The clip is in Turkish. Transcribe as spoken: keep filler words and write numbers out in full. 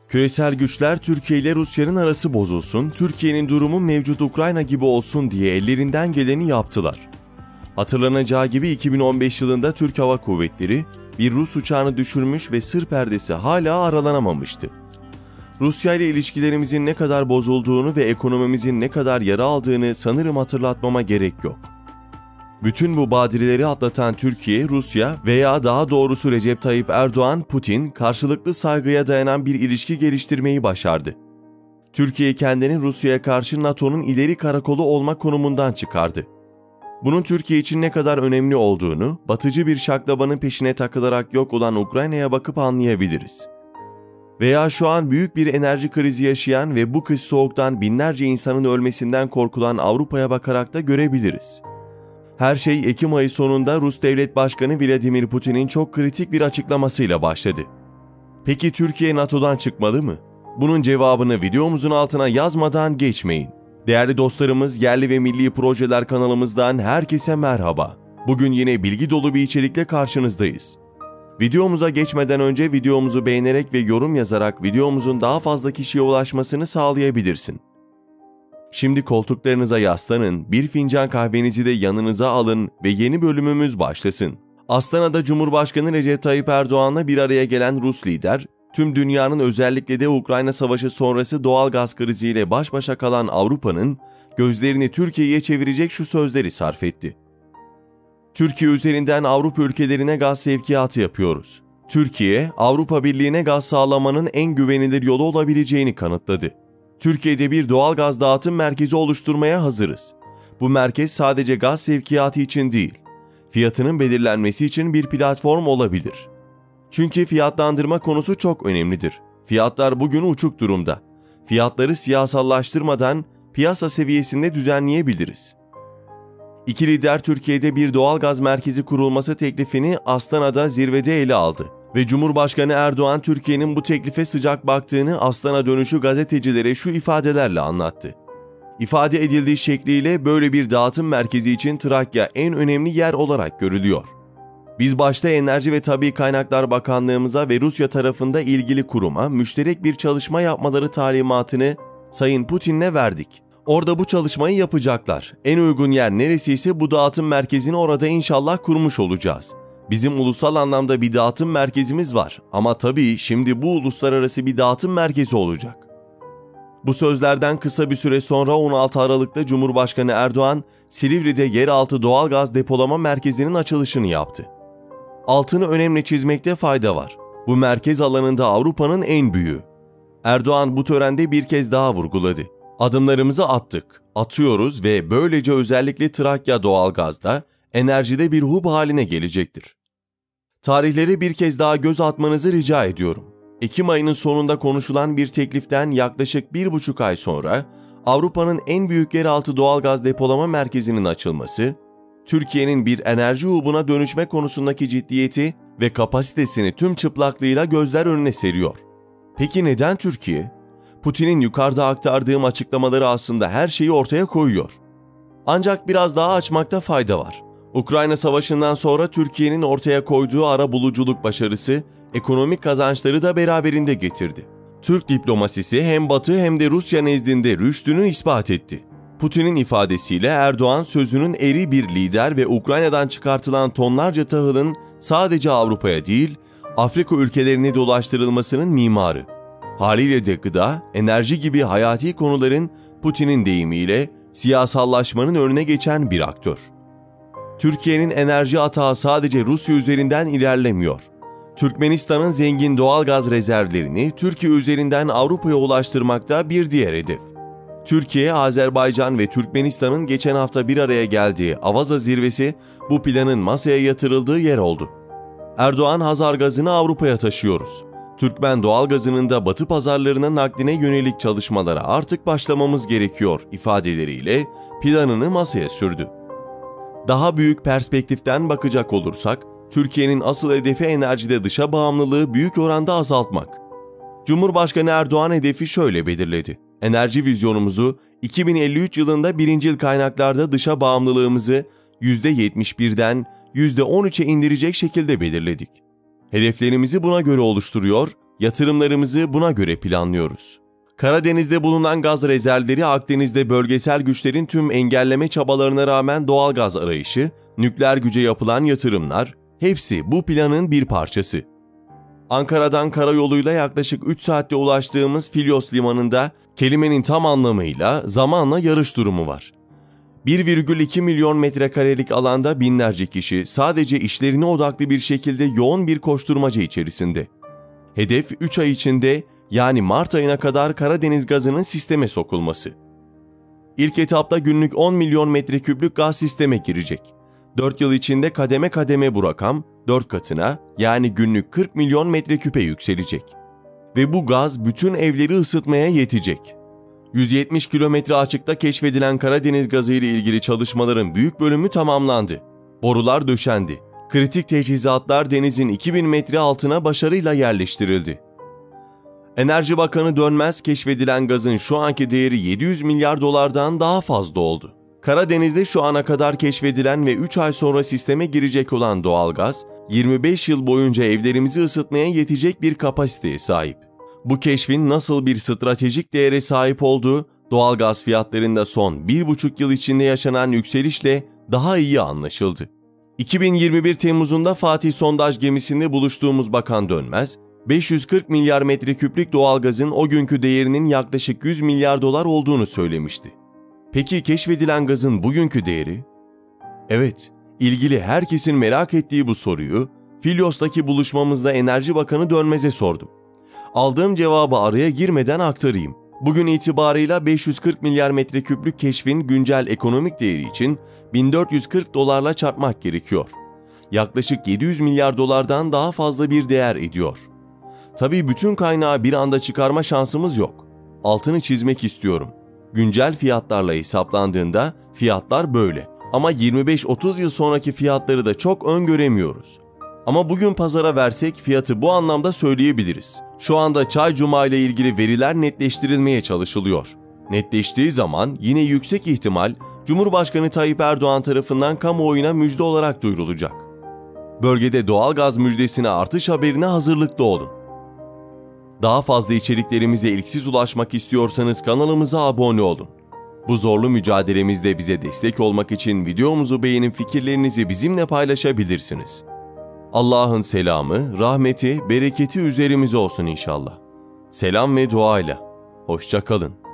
Küresel güçler Türkiye ile Rusya'nın arası bozulsun, Türkiye'nin durumu mevcut Ukrayna gibi olsun diye ellerinden geleni yaptılar. Hatırlanacağı gibi iki bin on beş yılında Türk Hava Kuvvetleri bir Rus uçağını düşürmüş ve sır perdesi hala aralanamamıştı. Rusya ile ilişkilerimizin ne kadar bozulduğunu ve ekonomimizin ne kadar yara aldığını sanırım hatırlatmama gerek yok. Bütün bu badireleri atlatan Türkiye, Rusya veya daha doğrusu Recep Tayyip Erdoğan, Putin karşılıklı saygıya dayanan bir ilişki geliştirmeyi başardı. Türkiye kendini Rusya'ya karşı NATO'nun ileri karakolu olma konumundan çıkardı. Bunun Türkiye için ne kadar önemli olduğunu, batıcı bir şaklabanın peşine takılarak yok olan Ukrayna'ya bakıp anlayabiliriz. Veya şu an büyük bir enerji krizi yaşayan ve bu kış soğuktan binlerce insanın ölmesinden korkulan Avrupa'ya bakarak da görebiliriz. Her şey Ekim ayı sonunda Rus Devlet Başkanı Vladimir Putin'in çok kritik bir açıklamasıyla başladı. Peki Türkiye NATO'dan çıkmalı mı? Bunun cevabını videomuzun altına yazmadan geçmeyin. Değerli dostlarımız, yerli ve milli projeler kanalımızdan herkese merhaba. Bugün yine bilgi dolu bir içerikle karşınızdayız. Videomuza geçmeden önce videomuzu beğenerek ve yorum yazarak videomuzun daha fazla kişiye ulaşmasını sağlayabilirsin. Şimdi koltuklarınıza yaslanın, bir fincan kahvenizi de yanınıza alın ve yeni bölümümüz başlasın. Astana'da Cumhurbaşkanı Recep Tayyip Erdoğan'la bir araya gelen Rus lider, tüm dünyanın özellikle de Ukrayna Savaşı sonrası doğal gaz kriziyle baş başa kalan Avrupa'nın gözlerini Türkiye'ye çevirecek şu sözleri sarf etti. Türkiye üzerinden Avrupa ülkelerine gaz sevkiyatı yapıyoruz. Türkiye, Avrupa Birliği'ne gaz sağlamanın en güvenilir yolu olabileceğini kanıtladı. Türkiye'de bir doğal gaz dağıtım merkezi oluşturmaya hazırız. Bu merkez sadece gaz sevkiyatı için değil, fiyatının belirlenmesi için bir platform olabilir. Çünkü fiyatlandırma konusu çok önemlidir. Fiyatlar bugün uçuk durumda. Fiyatları siyasallaştırmadan piyasa seviyesinde düzenleyebiliriz. İki lider Türkiye'de bir doğal gaz merkezi kurulması teklifini Astana'da zirvede ele aldı. Ve Cumhurbaşkanı Erdoğan Türkiye'nin bu teklife sıcak baktığını Astana dönüşü gazetecilere şu ifadelerle anlattı. İfade edildiği şekliyle böyle bir dağıtım merkezi için Trakya en önemli yer olarak görülüyor. Biz başta Enerji ve Tabii Kaynaklar Bakanlığımıza ve Rusya tarafında ilgili kuruma müşterek bir çalışma yapmaları talimatını Sayın Putin'le verdik. Orada bu çalışmayı yapacaklar. En uygun yer neresiyse bu dağıtım merkezini orada inşallah kurmuş olacağız. Bizim ulusal anlamda bir dağıtım merkezimiz var ama tabii şimdi bu uluslararası bir dağıtım merkezi olacak. Bu sözlerden kısa bir süre sonra on altı Aralık'ta Cumhurbaşkanı Erdoğan, Silivri'de yeraltı doğalgaz depolama merkezinin açılışını yaptı. Altını önemli çizmekte fayda var. Bu merkez alanında Avrupa'nın en büyüğü. Erdoğan bu törende bir kez daha vurguladı. Adımlarımızı attık, atıyoruz ve böylece özellikle Trakya doğalgazda, enerjide bir hub haline gelecektir. Tarihleri bir kez daha göz atmanızı rica ediyorum. Ekim ayının sonunda konuşulan bir tekliften yaklaşık bir buçuk ay sonra Avrupa'nın en büyük yeraltı doğalgaz depolama merkezinin açılması, Türkiye'nin bir enerji hubuna dönüşme konusundaki ciddiyeti ve kapasitesini tüm çıplaklığıyla gözler önüne seriyor. Peki neden Türkiye? Putin'in yukarıda aktardığım açıklamaları aslında her şeyi ortaya koyuyor. Ancak biraz daha açmakta fayda var. Ukrayna Savaşı'ndan sonra Türkiye'nin ortaya koyduğu arabuluculuk başarısı, ekonomik kazançları da beraberinde getirdi. Türk diplomasisi hem Batı hem de Rusya nezdinde rüştünü ispat etti. Putin'in ifadesiyle Erdoğan sözünün eri bir lider ve Ukrayna'dan çıkartılan tonlarca tahılın sadece Avrupa'ya değil, Afrika ülkelerine dolaştırılmasının mimarı. Haliyle de gıda, enerji gibi hayati konuların Putin'in deyimiyle siyasallaşmanın önüne geçen bir aktör. Türkiye'nin enerji atağı sadece Rusya üzerinden ilerlemiyor. Türkmenistan'ın zengin doğal gaz rezervlerini Türkiye üzerinden Avrupa'ya ulaştırmakta bir diğer hedef. Türkiye, Azerbaycan ve Türkmenistan'ın geçen hafta bir araya geldiği Avaza zirvesi bu planın masaya yatırıldığı yer oldu. Erdoğan, Hazar gazını Avrupa'ya taşıyoruz. Türkmen doğalgazının da Batı pazarlarına nakline yönelik çalışmalara artık başlamamız gerekiyor ifadeleriyle planını masaya sürdü. Daha büyük perspektiften bakacak olursak, Türkiye'nin asıl hedefi enerjide dışa bağımlılığı büyük oranda azaltmak. Cumhurbaşkanı Erdoğan hedefi şöyle belirledi. Enerji vizyonumuzu iki bin elli üç yılında birincil kaynaklarda dışa bağımlılığımızı yüzde yetmiş birden yüzde on üçe indirecek şekilde belirledik. Hedeflerimizi buna göre oluşturuyor, Yatırımlarımızı buna göre planlıyoruz. Karadeniz'de bulunan gaz rezervleri Akdeniz'de bölgesel güçlerin tüm engelleme çabalarına rağmen doğal gaz arayışı, nükleer güce yapılan yatırımlar, hepsi bu planın bir parçası. Ankara'dan karayoluyla yaklaşık üç saatte ulaştığımız Filyos limanında kelimenin tam anlamıyla zamanla yarış durumu var. bir virgül iki milyon metrekarelik alanda binlerce kişi sadece işlerine odaklı bir şekilde yoğun bir koşturmaca içerisinde. Hedef üç ay içinde, yani Mart ayına kadar Karadeniz gazının sisteme sokulması. İlk etapta günlük on milyon metreküplük gaz sisteme girecek. dört yıl içinde kademe kademe bu rakam dört katına, yani günlük kırk milyon metreküpe yükselecek. Ve bu gaz bütün evleri ısıtmaya yetecek. yüz yetmiş kilometre açıkta keşfedilen Karadeniz gazı ile ilgili çalışmaların büyük bölümü tamamlandı. Borular döşendi. Kritik teçhizatlar denizin iki bin metre altına başarıyla yerleştirildi. Enerji Bakanı Dönmez, keşfedilen gazın şu anki değeri yedi yüz milyar dolardan daha fazla oldu. Karadeniz'de şu ana kadar keşfedilen ve üç ay sonra sisteme girecek olan doğalgaz, yirmi beş yıl boyunca evlerimizi ısıtmaya yetecek bir kapasiteye sahip. Bu keşfin nasıl bir stratejik değere sahip olduğu, doğalgaz fiyatlarında son bir buçuk yıl içinde yaşanan yükselişle daha iyi anlaşıldı. iki bin yirmi bir Temmuz'unda Fatih sondaj gemisinde buluştuğumuz Bakan Dönmez, beş yüz kırk milyar metreküplük doğalgazın o günkü değerinin yaklaşık yüz milyar dolar olduğunu söylemişti. Peki keşfedilen gazın bugünkü değeri? Evet, ilgili herkesin merak ettiği bu soruyu Filyos'taki buluşmamızda Enerji Bakanı Dönmez'e sordum. Aldığım cevabı araya girmeden aktarayım. Bugün itibarıyla beş yüz kırk milyar metreküplük keşfin güncel ekonomik değeri için bin dört yüz kırk dolarla çarpmak gerekiyor. Yaklaşık yedi yüz milyar dolardan daha fazla bir değer ediyor. Tabii bütün kaynağı bir anda çıkarma şansımız yok. Altını çizmek istiyorum. Güncel fiyatlarla hesaplandığında fiyatlar böyle. Ama yirmi beş otuz yıl sonraki fiyatları da çok öngöremiyoruz. Ama bugün pazara versek fiyatı bu anlamda söyleyebiliriz. Şu anda Çay Cuma ile ilgili veriler netleştirilmeye çalışılıyor. Netleştiği zaman yine yüksek ihtimal Cumhurbaşkanı Tayyip Erdoğan tarafından kamuoyuna müjde olarak duyurulacak. Bölgede doğalgaz müjdesine artış haberine hazırlıklı olun. Daha fazla içeriklerimize ilksiz ulaşmak istiyorsanız kanalımıza abone olun. Bu zorlu mücadelemizde bize destek olmak için videomuzu beğenip fikirlerinizi bizimle paylaşabilirsiniz. Allah'ın selamı, rahmeti, bereketi üzerimize olsun inşallah. Selam ve duayla. Hoşça kalın.